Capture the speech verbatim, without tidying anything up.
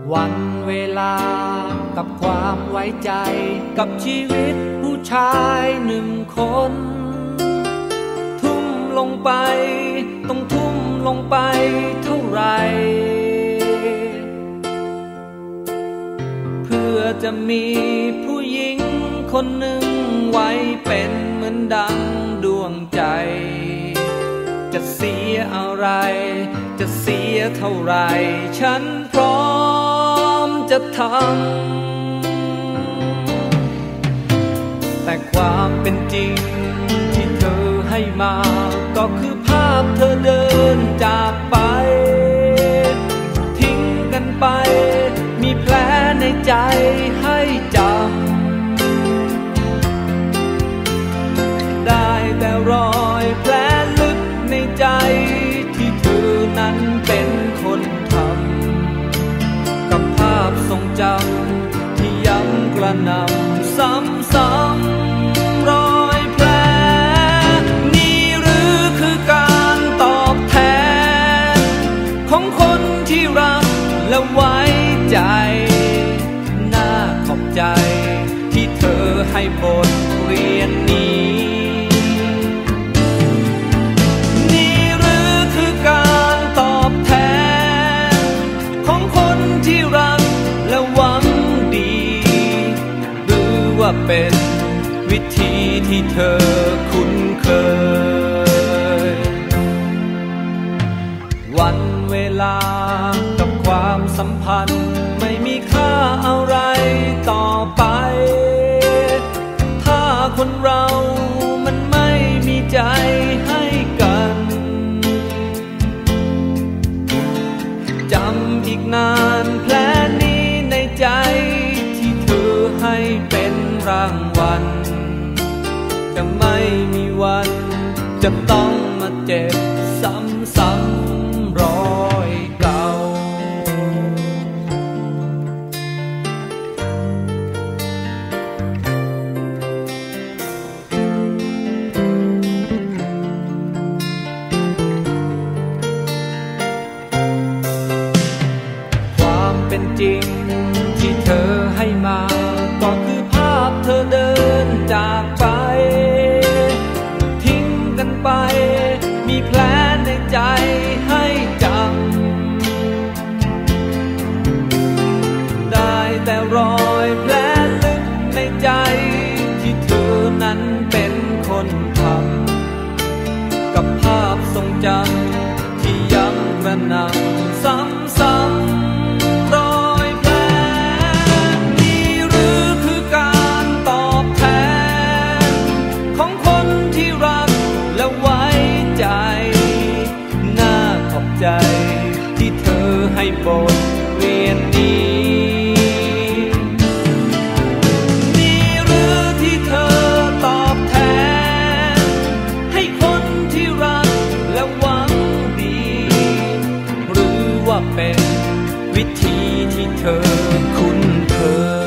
วันเวลากับความไว้ใจกับชีวิตผู้ชายหนึ่งคนทุ่มลงไปต้องทุ่มลงไปเท่าไรเพื่อจะมีผู้หญิงคนหนึ่งไว้เป็นเหมือนดังดวงใจจะเสียอะไรจะเสียเท่าไรฉันพร้อมจะทำแต่ความเป็นจริงที่เธอให้มาก็คือภาพเธอเดินจากไปทิ้งกันไปมีแผลในใจให้จำได้แต่รอยแผลลึกในใจที่เธอนั้นเป็นคนทำกับภาพทรงจำที่ย้ำกระหน่ำซ้ำๆรอยแผลนี่หรือคือการตอบแทนของคนที่รักและไว้ใจน่าขอบใจที่เธอให้บทเรียนนี้เป็นวิธีที่เธอคุ้นเคยวันเวลากับความสัมพันธ์ไม่มีค่าอะไรต่อไปถ้าคนเรามันไม่มีใจให้กันจำอีกนานแผลนี้ในใจที่เธอให้เป็นรางวัลจะไม่มีวันจะต้องมาเจ็บซ้ำๆรอยเก่าความเป็นจริงที่เธอให้มาก็คือภาพเธอเดินจากไปทิ้งกันไปมีแผลในใจให้จำได้แต่รอยแผลลึกในใจที่เธอนั้นเป็นคนทำกับภาพทรงจำที่ยังกระหน่ำซ้ำๆที่เธอให้บทเรียนนี้นี่หรือที่เธอตอบแทนให้คนที่รักและหวังดีหรือว่าเป็นวิธีที่เธอคุ้นเคย